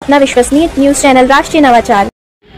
अपना विश्वसनीय news channel राष्ट्रीय नवाचार।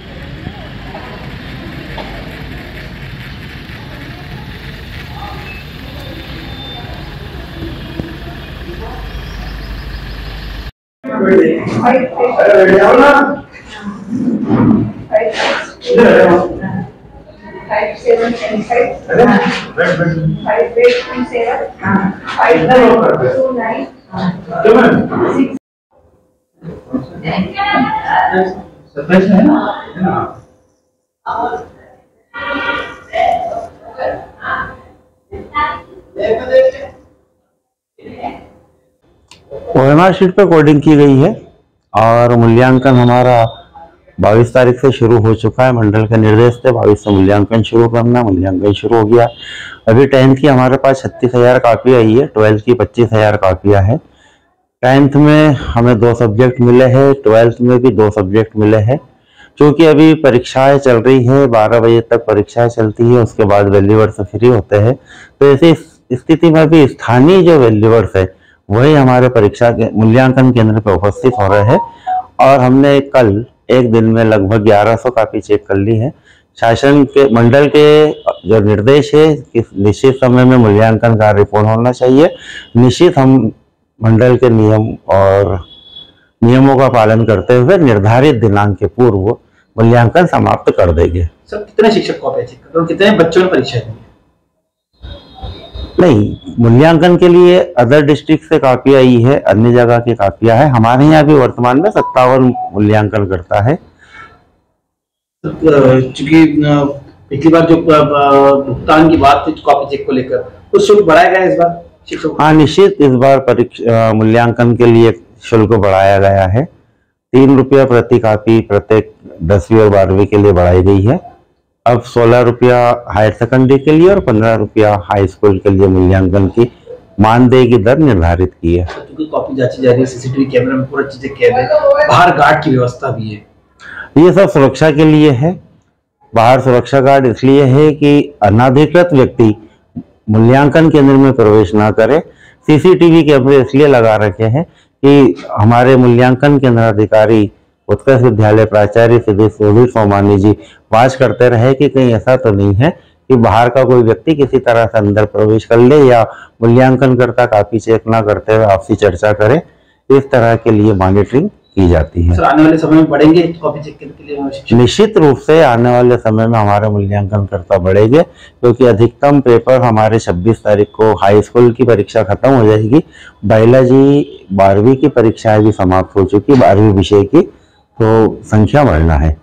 ओएमआर शीट पर कोडिंग की गई है और मूल्यांकन हमारा 22 तारीख से शुरू हो चुका है। मंडल के निर्देश थे 22 से मूल्यांकन शुरू करना, मूल्यांकन शुरू हो गया। अभी 10th की हमारे पास 36,000 कापी आई है, 12th की 25,000 कापियाँ है। 10th में हमें 2 सब्जेक्ट मिले हैं, 12th में भी 2 सब्जेक्ट मिले हैं। क्योंकि अभी परीक्षाएं चल रही है, 12 बजे तक परीक्षाएं चलती है, उसके बाद वैल्यूअर्स फ्री होते हैं। तो ऐसी स्थिति में भी स्थानीय जो वैल्यूअर्स है वही हमारे परीक्षा के मूल्यांकन केंद्र पर उपस्थित हो रहे हैं। और हमने कल एक दिन में लगभग 1100 कापी चेक कर ली है। शासन के मंडल के जो निर्देश है कि निश्चित समय में मूल्यांकन कार्य पूर्ण होना चाहिए। निश्चित हम मंडल के नियम और नियमों का पालन करते हुए निर्धारित दिनांक के पूर्व मूल्यांकन समाप्त कर देंगे। सर कितने शिक्षक कॉपी चेक कर रहे हो, कितने बच्चों ने परीक्षा दी? नहीं, मूल्यांकन के लिए अदर डिस्ट्रिक्ट से कापी आई है, अन्य जगह की कापियां है। हमारे यहाँ भी वर्तमान में 57 मूल्यांकन करता है। चूंकि पिछली बार जो भुगतान की बात थी कॉपी चेक को लेकर, तो शुल्क बढ़ाया गया इस बार शिक्षक? हाँ, निश्चित इस बार परीक्षा मूल्यांकन के लिए शुल्क बढ़ाया गया है। 3 रुपया प्रति कापी प्रत्येक 10वीं और 12वीं के लिए बढ़ाई गई है। अब 16 रुपया हायर सेकेंडरी के लिए और 15 रुपया हाई स्कूल के लिए मूल्यांकन की मानदेय की दर निर्धारित की है। क्योंकि कॉपी जांची जा रही है, सीसीटीवी कैमरे में पूरा चीजें कैद है, बाहर गार्ड की व्यवस्था भी है। ये सब सुरक्षा के लिए है। बाहर सुरक्षा गार्ड इसलिए है कि अनाधिकृत व्यक्ति मूल्यांकन केंद्र में प्रवेश ना करे। सीसीटीवी कैमरे इसलिए लगा रखे हैं कि हमारे मूल्यांकन केंद्र अधिकारी उत्कर्ष विद्यालय प्राचार्य सुधीर सोमानी जी वाच करते रहे कि कहीं ऐसा तो नहीं है कि बाहर का कोई व्यक्ति किसी तरह से अंदर प्रवेश कर ले या मूल्यांकन करता कापी चेक ना करते हुए आपसी चर्चा करे। इस तरह के लिए मॉनिटरिंग की जाती है। सर आने वाले समय में बढ़ेंगे कॉपी चेक के लिए? निश्चित रूप से आने वाले समय में हमारे मूल्यांकन करता बढ़ेंगे, क्योंकि अधिकतम पेपर हमारे 26 तारीख को हाई स्कूल की परीक्षा खत्म हो जाएगी। बायोलॉजी 12वीं की परीक्षाएं भी समाप्त हो चुकी, 12वीं विषय की, तो संख्या बढ़ना है।